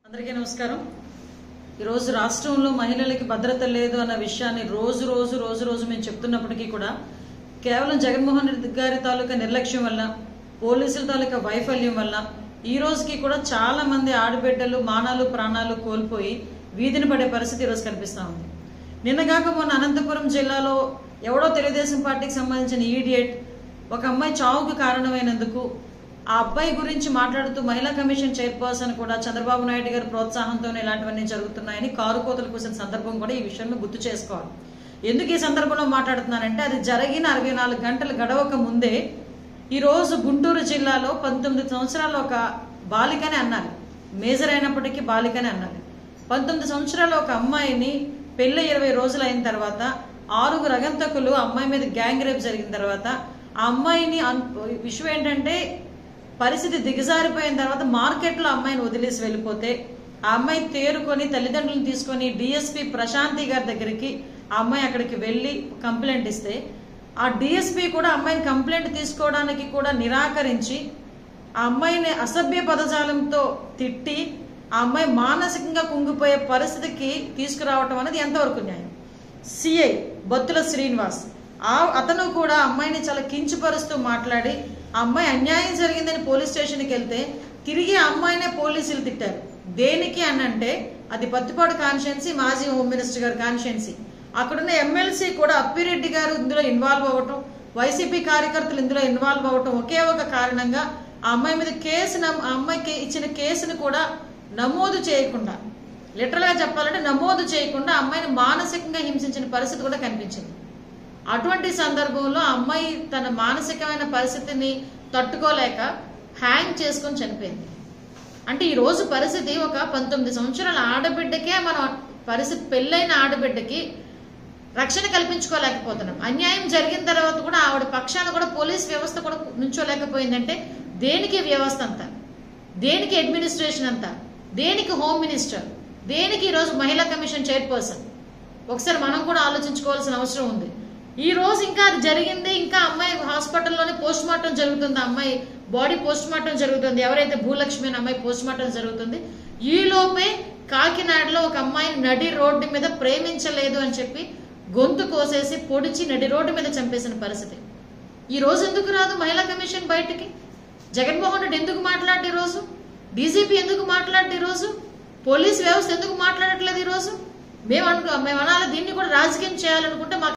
అందరికీ నమస్కారం। ఈ రోజు రాష్ట్రంలో మహిళలకు భద్రత లేదు అన్న విషయాన్ని రోజు రోజు మేము చెప్తున్నప్పటికీ కూడా కేవలం జగన్మోహన్ రెడ్డి గారి తాలూకా నిర్లక్ష్యం వల్ల పోలీసుల తాలూకా వైఫల్యం వల్ల ఈ రోజుకి కూడా చాలా మంది ఆడబిడ్డలు మానాలు ప్రాణాలు కోల్పోయి వీధిని పడే పరిస్థితి ఈ రోజు కనిపిస్తా ఉంది। నిన్నగాక మొన్న అనంతపురం జిల్లాలో ఎవడో తెలుగుదేశం పార్టీకి సంబంధించిన ఈడియట్ ఒక అమ్మాయి చావుకు కారణమైనందుకు ఆ అబ్బాయి గురించి మాట్లాడుతూ మహిళా కమిషన్ చైర్పర్సన్ కూడా చంద్రబాబు నాయుడు గారి ప్రోత్సాహంతోనే ఇలాంటివన్నీ జరుగుతున్నాయని కారు కోతలు కూసిన సందర్భం కూడా ఈ విషయాన్ని గుర్తు చేసుకోవాలి। ఎందుకు ఈ సందర్భంలో మాట్లాడుతున్నానంటే అది జరిగిన 64 గంటలు గడవక ముందే ఈ రోజు గుంటూరు జిల్లాలో 19 సంవత్సరాల ఒక బాలికనే అన్నారు, మేజర్ అయినప్పటికీ బాలికనే అన్నారు। 19 సంవత్సరాల ఒక అమ్మాయిని పెళ్లి 20 రోజులు అయిన తర్వాత 6 అగంతకులు అమ్మాయి మీద గ్యాంగ్ రేప్ జరిగిన తర్వాత ఆ అమ్మాయిని విషయం ఏంటంటే పరిస్థితి దిగజారిపోయిన తర్వాత మార్కెట్లో అమ్మాయిని వదిలేసి వెళ్ళిపోతే ఆ అమ్మాయి తేరుకొని తల్లిదండ్రులను తీసుకొని డిఎస్పీ ప్రశాంతి గారి దగ్గరికి ఆ అమ్మాయి అక్కడికి వెళ్ళి కంప్లైంట్ ఇస్తే ఆ డిఎస్పీ కూడా అమ్మాయిని కంప్లైంట్ తీసుకోవడానికి కూడా నిరాకరించి ఆ అమ్మాయిని అసభ్య పదజాలంతో తిట్టి ఆ అమ్మాయి మానసికంగా కుంగిపోయే పరిస్థితికి తీసుకురావటం అనేది ఎంతవరకు న్యాయం? సిఐ బత్తుల శ్రీనివాస్ అతను కూడా అమ్మాయిని చాలా కించపరుస్తూ మాట్లాడి ఆ అమ్మాయి అన్యాయం జరిగిందని పోలీస్ స్టేషన్కి వెళ్తే తిరిగి ఆ అమ్మాయినే పోలీసులు తిట్టారు। దేనికి అనంటే అది పత్తిపాడు కాన్స్టిట్యున్సీ మాజీ హోమ్ మినిస్టర్ గారి కాన్స్టిట్యున్సీ, అక్కడున్న ఎమ్మెల్సీ కూడా అప్పిరెడ్డి గారు ఇందులో ఇన్వాల్వ్ అవ్వటం, వైసీపీ కార్యకర్తలు ఇందులో ఇన్వాల్వ్ అవ్వటం ఒకే ఒక కారణంగా ఆ అమ్మాయి మీద ఆ అమ్మాయికి ఇచ్చిన కేసును కూడా నమోదు చేయకుండా, లిటరల్ గా చెప్పాలంటే నమోదు చేయకుండా అమ్మాయిని మానసికంగా హింసించిన పరిస్థితి కూడా కనిపించింది। అటువంటి సందర్భంలో ఆ అమ్మాయి తన మానసికమైన పరిస్థితిని తట్టుకోలేక హ్యాంగ్ చేసుకొని చనిపోయింది। అంటే ఈ రోజు పరిస్థితి ఒక 19 సంవత్సరాల ఆడబిడ్డకే మనం పరిస్థితి, పెళ్ళైన ఆడబిడ్డకి రక్షణ కల్పించుకోలేకపోతున్నాం। అన్యాయం జరిగిన తర్వాత కూడా ఆవిడ పక్షాన కూడా పోలీస్ వ్యవస్థ కూడా నుంచోలేకపోయిందంటే దేనికి వ్యవస్థ అంతా, దేనికి అడ్మినిస్ట్రేషన్ అంతా, దేనికి హోమ్ మినిస్టర్, దేనికి ఈరోజు మహిళా కమిషన్ చైర్పర్సన్? ఒకసారి మనం కూడా ఆలోచించుకోవాల్సిన అవసరం ఉంది। ఈ రోజు ఇంకా అది జరిగింది, ఇంకా అమ్మాయి హాస్పిటల్లోనే పోస్ట్ మార్టం జరుగుతుంది, అమ్మాయి బాడీ పోస్ట్ మార్టం జరుగుతుంది, ఎవరైతే భూలక్ష్మి అనే అమ్మాయి పోస్ట్ మార్టం జరుగుతుంది। ఈ లోపే కాకినాడలో ఒక అమ్మాయిని నడి రోడ్డు మీద ప్రేమించలేదు అని చెప్పి గొంతు కోసేసి పొడిచి నడి రోడ్డు మీద చంపేసిన పరిస్థితి। ఈ రోజు ఎందుకు రాదు మహిళా కమిషన్ బయటికి? జగన్మోహన్ రెడ్డి ఎందుకు మాట్లాడు? ఈ రోజు డీజీపీ ఎందుకు మాట్లాడు? ఈ రోజు పోలీస్ వ్యవస్థ ఎందుకు మాట్లాడట్లేదు? ఈ రోజు మేము అనాలి దీన్ని కూడా రాజకీయం చేయాలనుకుంటే